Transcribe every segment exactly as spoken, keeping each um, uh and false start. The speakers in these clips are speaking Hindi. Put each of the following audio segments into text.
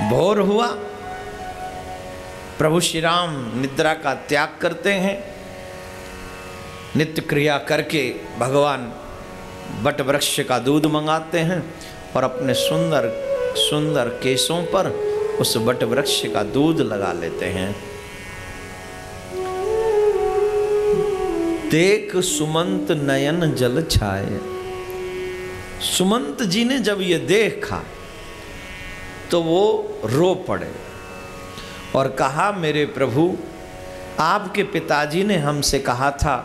भोर हुआ, प्रभु श्री राम निद्रा का त्याग करते हैं। नित्य क्रिया करके भगवान बट वृक्ष का दूध मंगाते हैं और अपने सुंदर सुंदर केशों पर उस बट वृक्ष का दूध लगा लेते हैं। देख सुमंत नयन जल छाए। सुमंत जी ने जब ये देखा तो वो रो पड़े और कहा, मेरे प्रभु, आपके पिताजी ने हमसे कहा था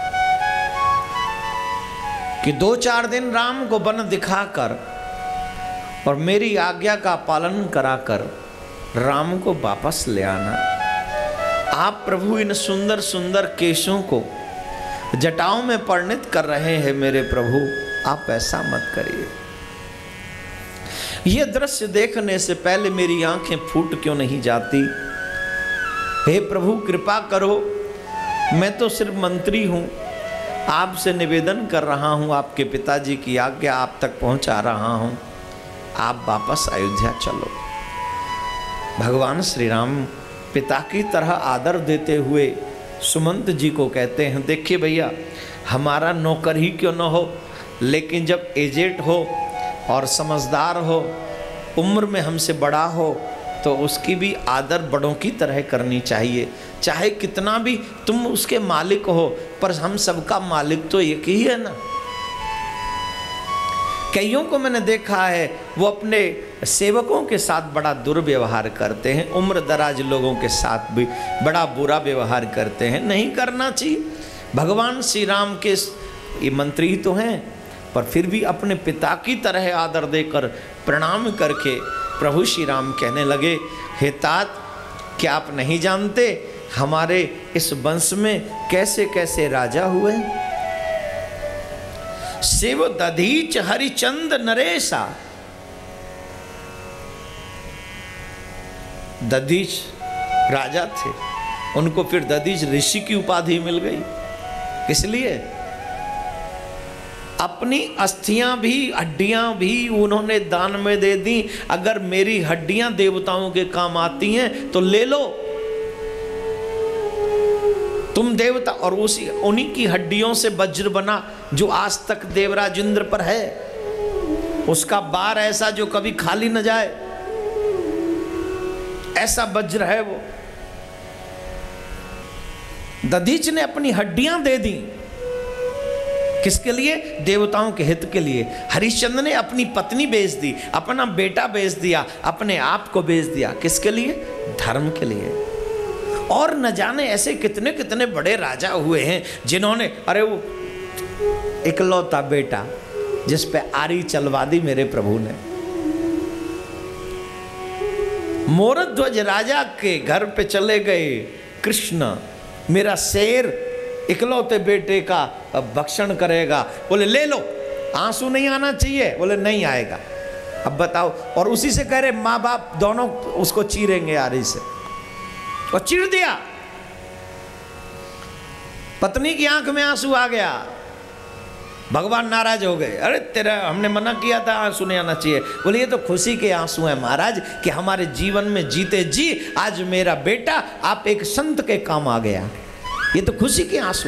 कि दो चार दिन राम को वन दिखाकर और मेरी आज्ञा का पालन कराकर राम को वापस ले आना। आप प्रभु इन सुंदर सुंदर केशों को जटाओं में परिणित कर रहे हैं। मेरे प्रभु, आप ऐसा मत करिए। यह दृश्य देखने से पहले मेरी आंखें फूट क्यों नहीं जाती? हे प्रभु, कृपा करो। मैं तो सिर्फ मंत्री हूं, आपसे निवेदन कर रहा हूं, आपके पिताजी की आज्ञा आप तक पहुंचा रहा हूं, आप वापस अयोध्या चलो। भगवान श्री राम पिता की तरह आदर देते हुए सुमंत जी को कहते हैं, देखिए भैया, हमारा नौकर ही क्यों न हो, लेकिन जब एजेड हो और समझदार हो, उम्र में हमसे बड़ा हो, तो उसकी भी आदर बड़ों की तरह करनी चाहिए। चाहे कितना भी तुम उसके मालिक हो, पर हम सबका मालिक तो एक ही है ना। कईयों को मैंने देखा है, वो अपने सेवकों के साथ बड़ा दुर्व्यवहार करते हैं, उम्र दराज लोगों के साथ भी बड़ा बुरा व्यवहार करते हैं। नहीं करना चाहिए। भगवान श्री राम के ये मंत्री तो हैं, पर फिर भी अपने पिता की तरह आदर देकर प्रणाम करके प्रभु श्री राम कहने लगे, हे तात, क्या आप नहीं जानते हमारे इस वंश में कैसे कैसे राजा हुए? शिव दधीच हरिचंद नरेशा। दधीच राजा थे, उनको फिर दधीच ऋषि की उपाधि मिल गई। किस लिए? अपनी अस्थियां भी, हड्डियां भी उन्होंने दान में दे दी। अगर मेरी हड्डियां देवताओं के काम आती हैं तो ले लो, तुम देवता। और उसी उन्हीं की हड्डियों से वज्र बना जो आज तक देवराज इंद्र पर है, उसका बार ऐसा जो कभी खाली न जाए, ऐसा वज्र है वो। दधीच ने अपनी हड्डियां दे दी। किसके लिए? देवताओं के हित के लिए। हरिश्चंद्र ने अपनी पत्नी बेच दी, अपना बेटा बेच दिया, अपने आप को बेच दिया। किसके लिए? धर्म के लिए। और न जाने ऐसे कितने कितने बड़े राजा हुए हैं जिन्होंने, अरे वो इकलौता बेटा जिस पे आरी चलवा दी मेरे प्रभु ने। मोरध्वज राजा के घर पे चले गए कृष्ण, मेरा शेर इकलौते बेटे का भक्षण करेगा। बोले ले लो, आंसू नहीं आना चाहिए। बोले नहीं आएगा। अब बताओ, और उसी से कह रहे माँ बाप दोनों उसको चीरेंगे आरी से, और चीर दिया। पत्नी की आंख में आंसू आ गया, भगवान नाराज हो गए। अरे तेरा, हमने मना किया था आंसू नहीं आना चाहिए। बोले ये तो खुशी के आंसू हैं महाराज, कि हमारे जीवन में जीते जी आज मेरा बेटा आप एक संत के काम आ गया। ये तो खुशी के आंसू।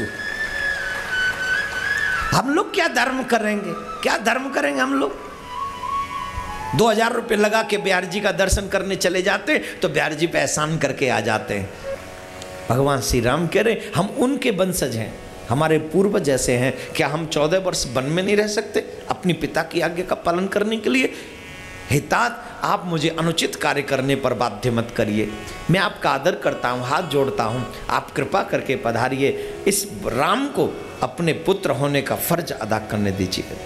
हम लोग क्या धर्म करेंगे? क्या धर्म करेंगे हम लोग? दो हजार रुपये लगा के बिहार जी का दर्शन करने चले जाते तो बिहार जी पे एहसान करके आ जाते हैं। भगवान श्री राम कह रहे हम उनके वंशज हैं, हमारे पूर्व जैसे हैं। क्या हम चौदह वर्ष वन में नहीं रह सकते अपनी पिता की आज्ञा का पालन करने के लिए? हितात, आप मुझे अनुचित कार्य करने पर बाध्य मत करिए। मैं आपका आदर करता हूँ, हाथ जोड़ता हूँ, आप कृपा करके पधारिए, इस राम को अपने पुत्र होने का फर्ज अदा करने दीजिए।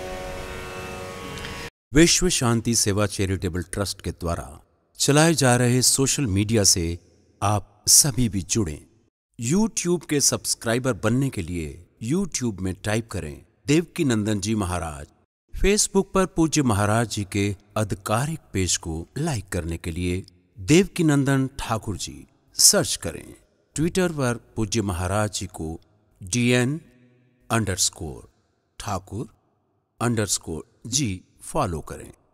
विश्व शांति सेवा चैरिटेबल ट्रस्ट के द्वारा चलाए जा रहे सोशल मीडिया से आप सभी भी जुड़ें। यूट्यूब के सब्सक्राइबर बनने के लिए यूट्यूब में टाइप करें देवकीनंदन जी महाराज। फेसबुक पर पूज्य महाराज जी के आधिकारिक पेज को लाइक करने के लिए देवकीनंदन ठाकुर जी सर्च करें। ट्विटर पर पूज्य महाराज जी को DN underscore Thakur underscore ji follow करें।